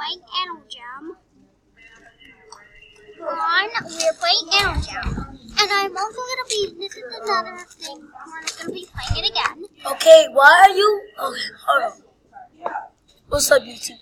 playing Animal Jam. We're playing Animal Jam. And I'm also going to be, this is another thing, we're going to be playing it again. Okay, why are you, okay, hold on. What's up, YouTube?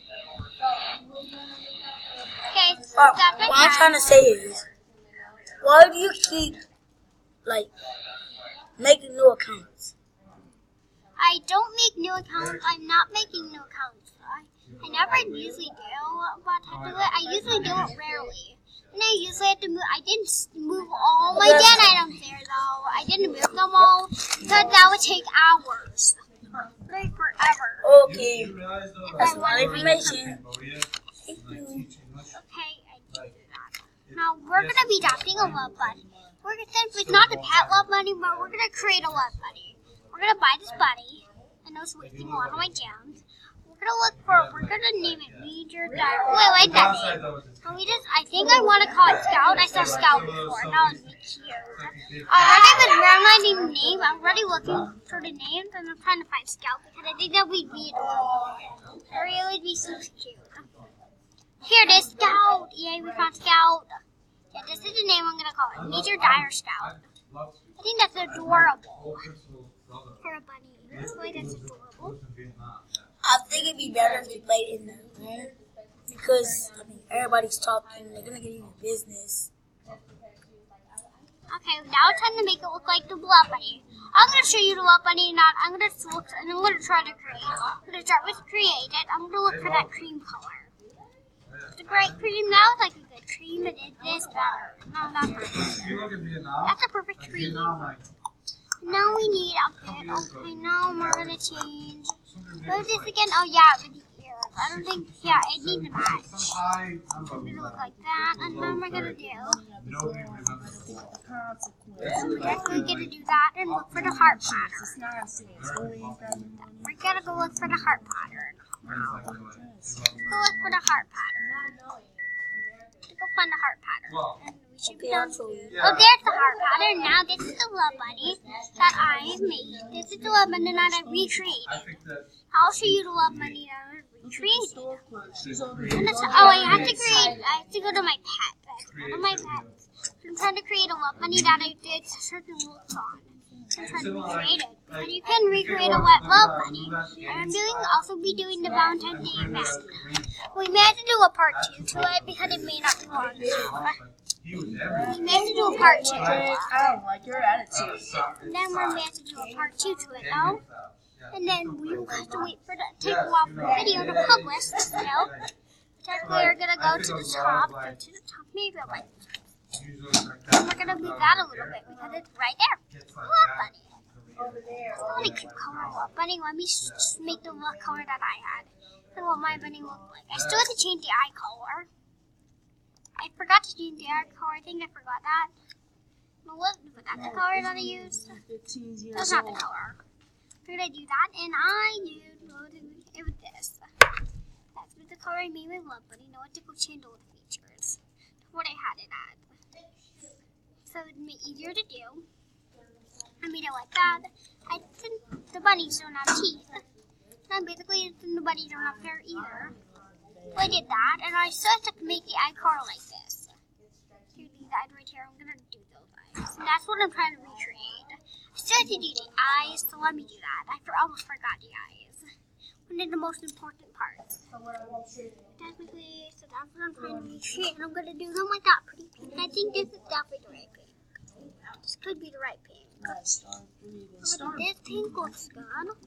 Okay, so What I'm trying to say is, why do you keep, like, making new accounts? I don't make new accounts. I'm not making new accounts. I never usually do, but I usually do it rarely. And I usually have to move. I didn't move all my dead items there, though. I didn't move them all because that would take hours. Like forever. Okay. That's my information. Okay, I did that. Now, we're going to be adopting a love buddy. Since it's not a pet love buddy, but we're going to create a love buddy. We're going to buy this buddy. I know it's wasting a lot of my gems. We're going to name it Major Dire. Oh, I like that name. I think I want to call it Scout. I saw Scout before. Now it's cute. I've been rewriting the name. I'm already looking for the names, and I'm trying to find Scout because I think that would be adorable. It would be so cute. Here it is, Scout. Yay, we found Scout. Yeah, this is the name I'm going to call it. Major Dire Scout. I think that's adorable. For a bunny. I feel like that's adorable. I think it'd be better if you played in the room because everybody's talking. They're gonna get you business. Okay, now it's time to make it look like the love bunny. I'm gonna show you the love bunny. I'm gonna look and I'm gonna try to create. I'm gonna start with create it. I'm gonna look for that cream color. The great cream. That was like a good cream. It is this better. No, not perfect. That's a perfect cream. Now we need outfit. Okay, now we're gonna change. What is this again? Oh yeah, with the ears. I don't think, yeah, it needs a match. It's gonna look like that. And then we're gonna do. We're definitely gonna do that and look for the heart pattern. We're gonna go look for the heart pattern. Go look for the heart pattern. Go find the heart pattern. And we should be done. Oh, there's the heart pattern. Now this is the love bunny that I made. This is the love bunny that I recreated. I'll show you the love bunny that I recreated. I have to go to my pet. Go to my pet. I'm trying to create a love bunny that I did certain looks on. I'm trying to recreate it. And you can recreate a wet love bunny. And I'm also be doing the Valentine's Day event. We may have to do a part 2 to it because it may not be long enough. We may have to do a part 2. I don't like your attitude. And then we may have to do a part 2 to it, though. And then we will have to wait for the take a while for the video to publish still. Technically, we're gonna go to the top, maybe like. And we're gonna move that a little bit because it's right there. Love bunny. It's not a cute color love bunny. Let me just make the love color that I had. And what my bunny looked like. I still have to change the eye color. I forgot to change the eye color. I think I forgot that. Was that the color that I used? That's not the color. We're gonna do that, and I used it with this. That's with the color I made with love bunny. No typical chandelier features. That's what I had it at. So it would be easier to do. I made it like that. The bunnies don't have teeth. And basically, the bunnies don't have hair either. So I did that, and I still have to make the eye color like this. Here, these eyes right here, I'm going to do those eyes. And that's what I'm trying to recreate. I still have to do the eyes, so let me do that. I almost forgot the eyes. One of the most important parts. Technically, so that's what I'm trying to recreate, and I'm going to do them like that pretty pink. I think this is definitely the right pink. This could be the right pink. This pink looks good.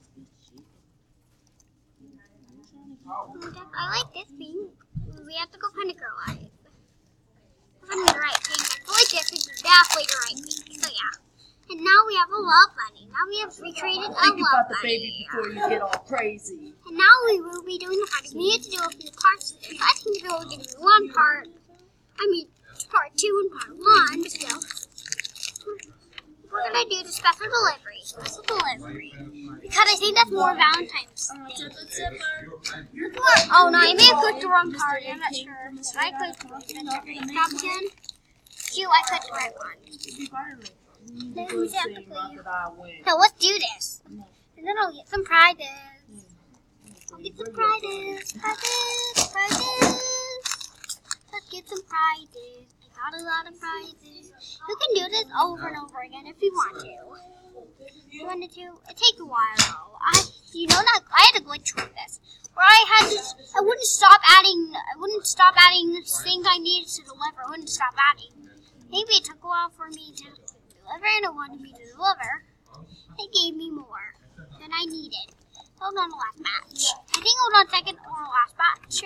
I like this pink. We have to go find a girl eyes. Find the right pink. I feel like this is definitely the right pink. So yeah. And now we have a love bunny. Now we have recreated a love bunny. Think about the baby before you get all crazy. And now we will be doing the party. We need to do a few parts. I think we'll do one part. I mean, part 2 and part 1 still. We're going to do the special delivery. Special delivery. Because I think that's more Valentine's Day. Oh no, I may have clicked the wrong party. I'm not sure. I clicked the wrong again. Shoot, I clicked the right one. So let's do this. And then I'll get some prizes. I'll get some prizes. Prizes. prizes. I got a lot of prizes. You can do this over and over again if you want to. If you wanted to. It takes a while though. I had a glitch with this. Where I wouldn't stop adding things I needed to deliver. I wouldn't stop adding. Maybe it took a while for me to deliver and it wanted me to deliver. It gave me more than I needed. Hold on the last match. I think hold on second or last match.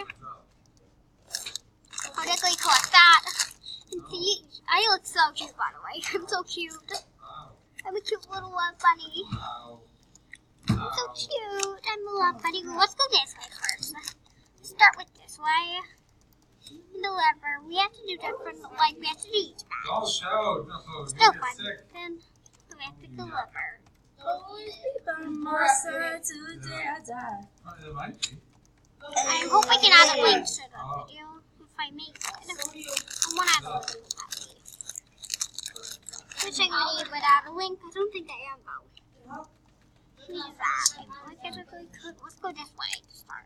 I'll definitely collect that. And see, I look so cute by the way. I'm so cute. I'm a cute little love bunny. I'm so cute. I'm a love bunny. Let's go this way first. Let's start with this way. Deliver. We have to do different, like we have to do each match. Still fun. Then we have to deliver. I hope I can add a link to the video if I make it. I want to add a link to that. Wish I could even add a link. I don't think I am though. Use that. Let's go this way to start.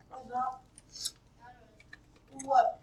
What?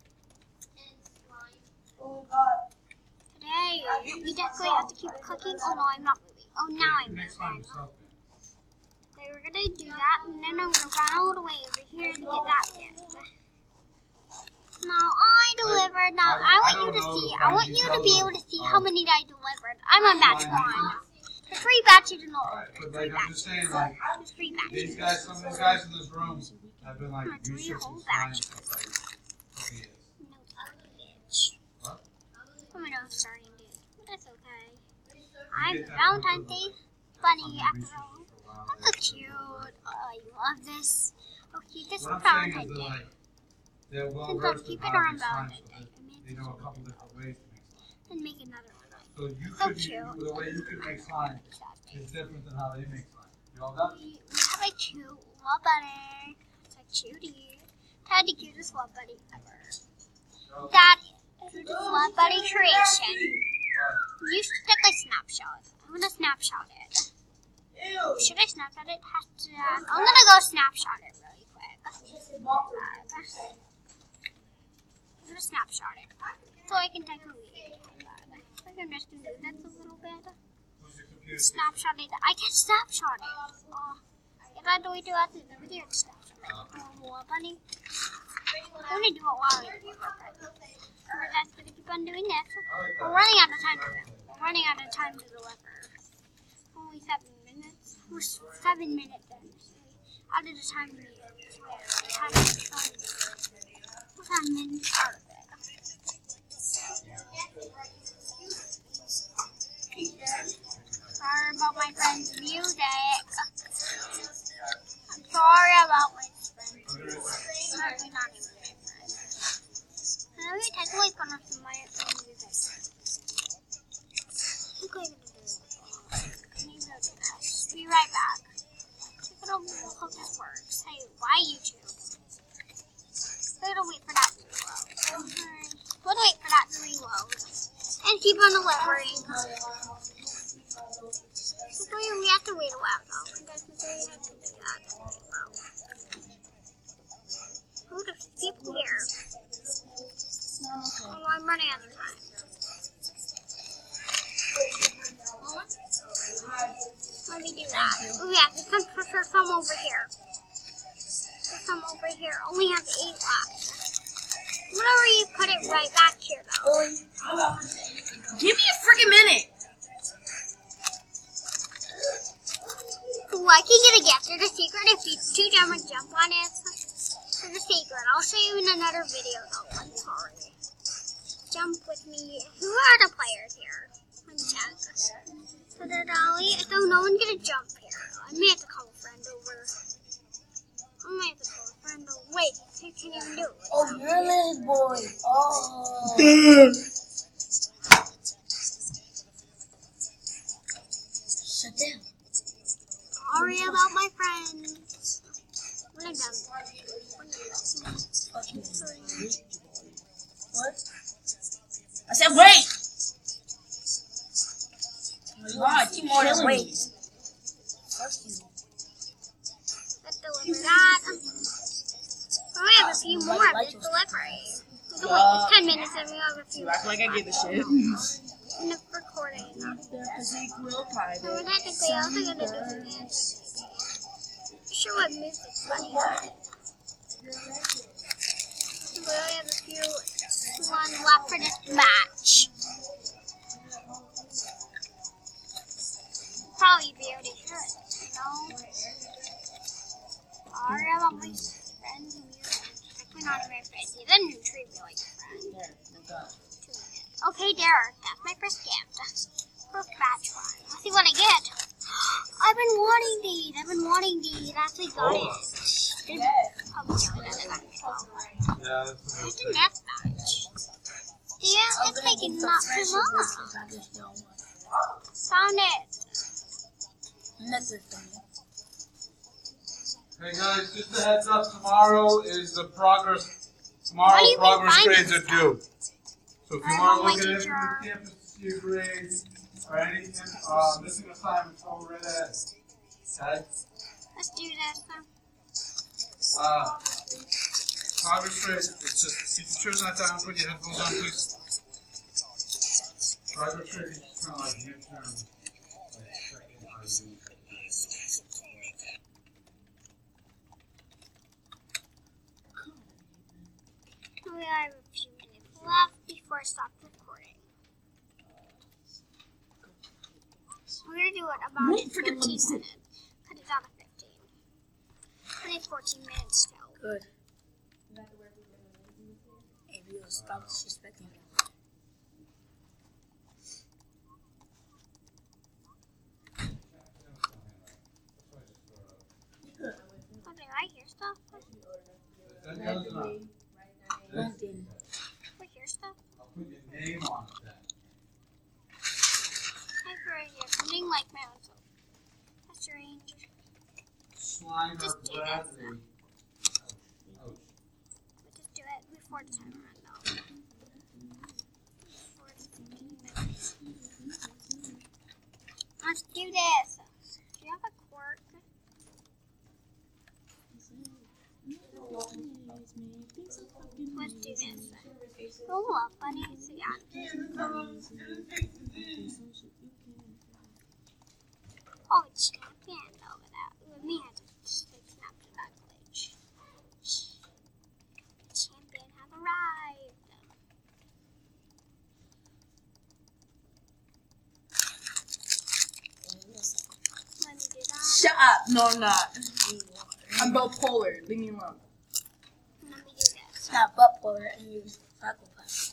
Today, we definitely have to keep cooking. Oh no, I'm not moving. Oh, now I'm moving. Okay, we're gonna do that, and then I'm gonna run all the way over here to get that gift. Now I delivered. Now I want you to be able to see how many I delivered. I'm on batch 1. There's 3 batches in all. Like, I'm just saying, like, There's 3 batches. these guys, some of these guys in this room have been like Not 3 researching whole science batches. for like couple years. No, bitch. What? I'm not starting it, but that's okay. I'm a Valentine's Day bunny after all. I'm so cute. Oh, you love this. Oh, keep this for What I'm saying Valentine's is that, Day. like, they're well Since I'll versed in keep it how to around make slime, Valentine's so Day. they know a couple different ways to make slime. And make another one. So you So could be, cute. the way you could make slime is different than how they make slime. You all got it? We have a cute love buddy. It's a cutie. That's the cutest love buddy ever. That is a love buddy creation. You should take a snapshot. I'm gonna snapshot it. Should I snapshot it? I'm gonna go snapshot it really quick. I'm gonna snapshot it so I can take a lead. I think I'm just gonna do this a little bit. Snapshot it. I can snapshot it. If I do it after the video, snapshot it. Oh, bunny. I'm gonna do it while you're here. We're just gonna keep on doing this. We're running out of time to do. We're running out of time to deliver. Only 7 minutes. We're 7 minutes in. Out of the time we need. We're 10 minutes out of it. Sorry about my friend's music. I'm sorry about my friend's music. Not even my friend. Let me take away from my friend's music. Be right back. I don't hope this works. Hey, why YouTube? I'm gonna wait for that to reload. We'll wait for that to reload. And keep on delivering. We have to wait a while though. Oh, there's people here. Oh, I'm running out of time. Let me do that. Oh yeah, there's some over here. There's some over here. Only have 8 left. Whenever you put it right back here though. Give me a freaking minute. Ooh, I can get a gift. There's a secret if you 2 jump and jump on it. There's a secret. I'll show you in another video though. I'm sorry. Jump with me. Who are the players here? Let me check. So no one's gonna jump here. I may have to call a friend over. Wait, you can't even do it. Oh, you're a little boy. Oh. Shut down. Sorry about my friends. When I'm done. What? I said wait. God, you more than wait. Let's deliver that. Oh, I have a few more of this delivery. So wait, it's 10 minutes and we have a few. You act like I give a shit. In the recording. Their physique will private. So we're technically also gonna do this. Not sure what music's funny. So we only have a few ones left for this match. Probably be able to hear it, you know? Sorry about my friend's music. We're not even friends. He doesn't treat me like a friend. Okay, Derek, that's my first gift. First match one. Let's see what I get. I've been wanting these. I actually got it. Probably Yeah, that's it's a death match. Yeah, it's making not too long. Found it. Hey guys, just a heads up, tomorrow is the progress grades are due. So if you want to look at it from the campus to see your grades or any missing assignments, go right ahead. Okay? Let's do this. Progress grade, it's just keep your chairs not down, put your headphones on, please. Progress grade is kind of like midterm. We have a few minutes left before I stop recording. We're going to do it about 14 minutes. Cut it down to 15. Only 14 minutes still. Good. If you'll stop disrespecting me. Oh, did I hear stuff? Nothing. I hear stuff? I'll put your name on it then. I hear something like my own self. That's strange. Slimer Just do Bradley. We'll just do it before the timer runs out. Before the 15 minutes. Let's do this. Do you have a quirk? Let's do this. Roll up, buddy. So yeah. Oh, it's champion over that. With me, I just snapped to that glitch. The champion has arrived. Let me do that. Shut up. No, I'm not. I'm bipolar. Leave me alone. Let me do this. It's not butt puller and you psychopath.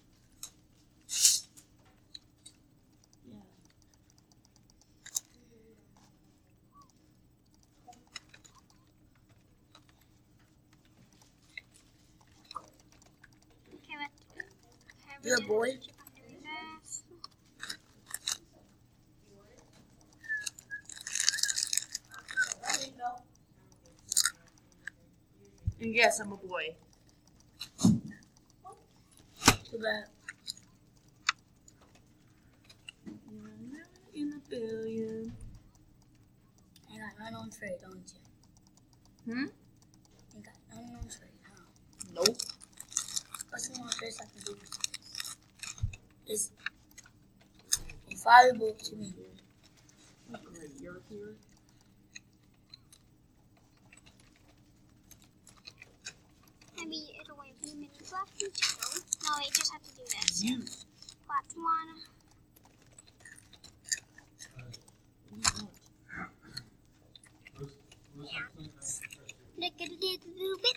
Okay, let's do it. Okay, You're a boy? keep on doing this. And yes, I'm a boy. Too bad. In a billion. You got none on trade, don't you? Hmm? You got none on trade, huh? Nope. What's the one trade I can do? It's invaluable to me. Great, you're here. Maybe it'll wait a few minutes left until. No, wait, just have to do this. You. Last one. Look at it a little bit.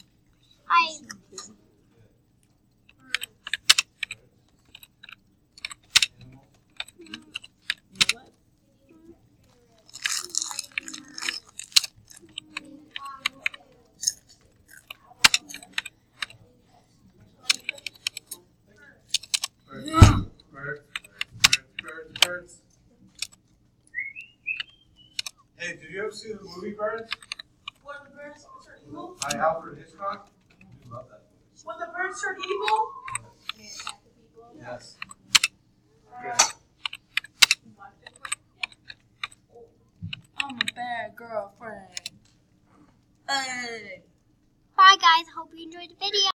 Birds. Hey, did you ever see the movie Birds? When the birds turn evil? By Alfred Hitchcock? You love that movie. When the birds turn evil? Yes. I'm a bad girlfriend. Hey. Bye, guys. Hope you enjoyed the video.